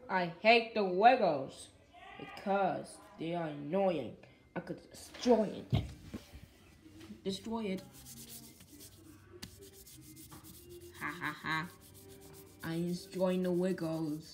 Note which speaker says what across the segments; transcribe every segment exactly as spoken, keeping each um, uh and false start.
Speaker 1: I hate the Wiggles because they are annoying. I could destroy it. Destroy it. Ha ha ha. I destroying the Wiggles.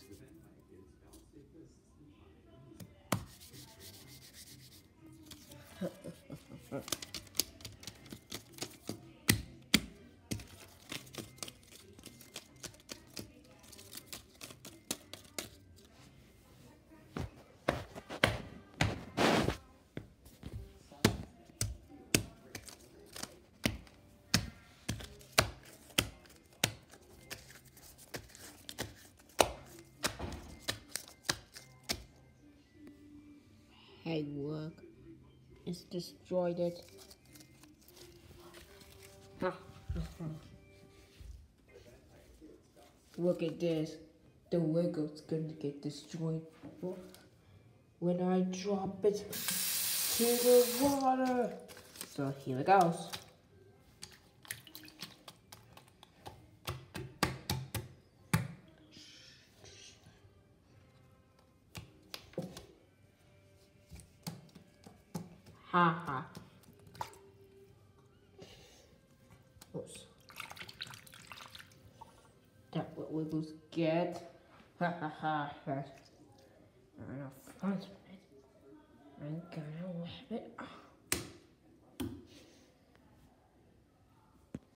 Speaker 1: Hey, work. It's destroyed it. Look at this. The Wiggle's gonna get destroyed when I drop it to the water. So here it goes. Ha ha. Oops. That's what Wiggles get. Ha ha ha. I'm gonna find it. I'm gonna whip it.